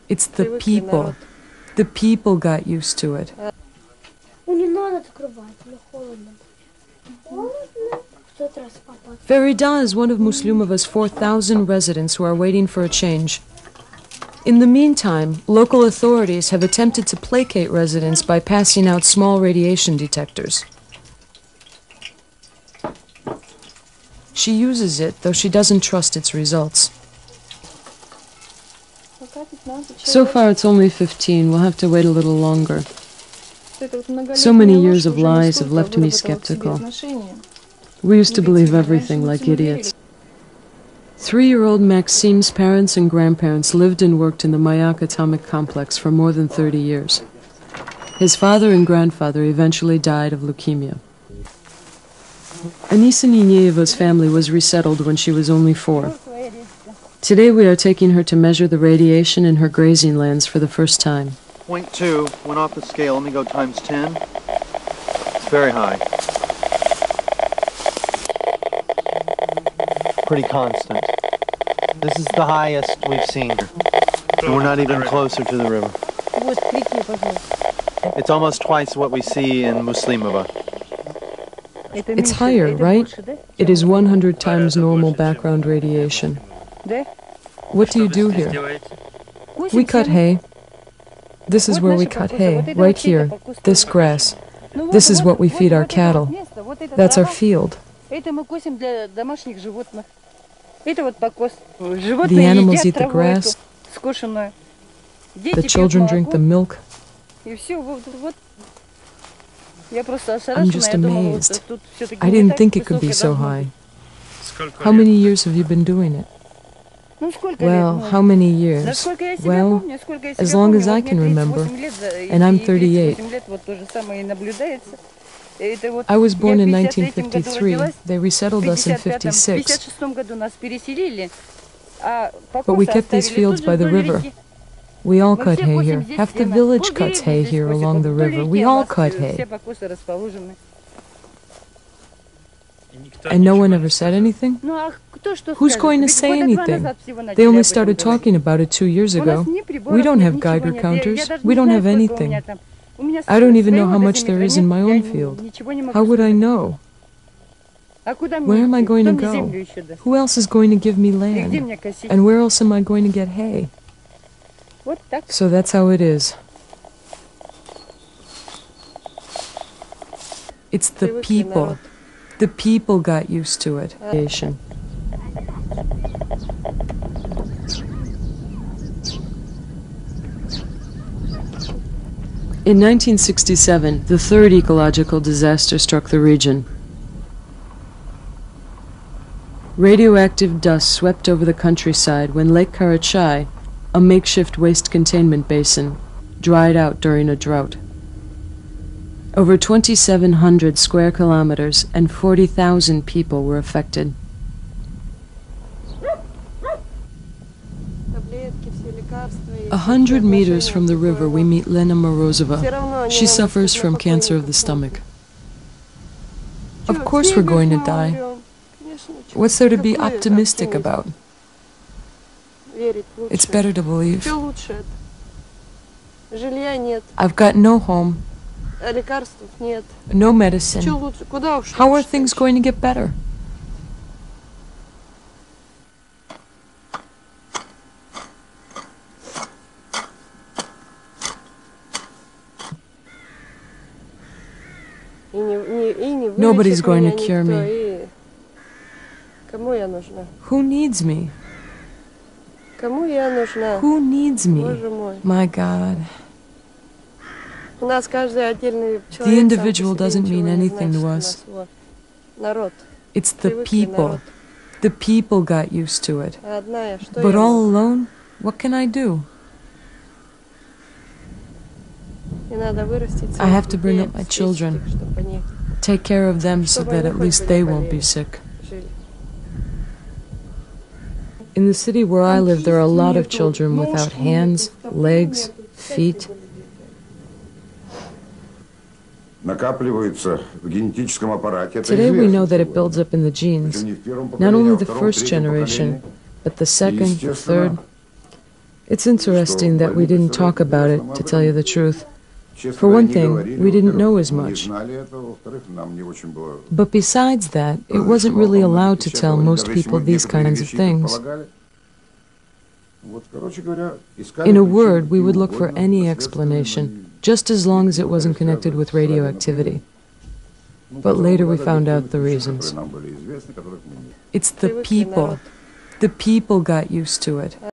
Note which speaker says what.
Speaker 1: It's the people. The people got used to it. Feridan is one of Muslimovva's 4,000 residents who are waiting for a change. In the meantime, local authorities have attempted to placate residents by passing out small radiation detectors. She uses it, though she doesn't trust its results. So far it's only 15. We'll have to wait a little longer. So many years of lies have left me skeptical. We used to believe everything like idiots. 3-year-old Maxime's parents and grandparents lived and worked in the Mayak atomic complex for more than 30 years. His father and grandfather eventually died of leukemia. Anissa Nineyeva's family was resettled when she was only 4. Today we are taking her to measure the radiation in her grazing lands for the first time.
Speaker 2: 0.2 went off the scale. Let me go times 10. It's very high. Pretty constant. This is the highest we've seen. And we're not even closer to the river. It's almost twice what we see in Muslimova.
Speaker 1: It's higher, right? It is 100 times normal background radiation. What do you do here? We cut hay. This is where we cut hay, right here, this grass. This is what we feed our cattle. That's our field. The animals eat the grass. The children drink the milk. I'm just amazed. I didn't think it could be so high. How many years have you been doing it? Well, how many years? Well, as long as I can remember, and I'm 38. I was born in 1953. They resettled us in 56. But we kept these fields by the river. We all cut hay here. Half the village cuts hay here along the river. We all cut hay. And no one ever said anything? Who's going to say anything? They only started talking about it 2 years ago. We don't have Geiger counters. We don't have anything. I don't even know how much there is in my own field. How would I know? Where am I going to go? Who else is going to give me land? And where else am I going to get hay? So that's how it is. It's the people. The people got used to it. In 1967, the third ecological disaster struck the region. Radioactive dust swept over the countryside when Lake Karachay, a makeshift waste containment basin, dried out during a drought. Over 2,700 square kilometers and 40,000 people were affected. 100 meters from the river, we meet Lena Morozova. She suffers from cancer of the stomach. Of course we're going to die. What's there to be optimistic about? It's better to believe. I've got no home, no medicine. How are things going to get better? Nobody's going to cure me. Who needs me? Who needs me? My God. The individual doesn't mean anything to us. It's the people. The people got used to it. But all alone, what can I do? I have to bring up my children, take care of them so that at least they won't be sick. In the city where I live, there are a lot of children without hands, legs, feet. Today we know that it builds up in the genes, not only the first generation, but the second, the third. It's interesting that we didn't talk about it, to tell you the truth. For one thing, we didn't know as much. But besides that, it wasn't really allowed to tell most people these kinds of things. In a word, we would look for any explanation, just as long as it wasn't connected with radioactivity. But later we found out the reasons. It's the people. The people got used to it.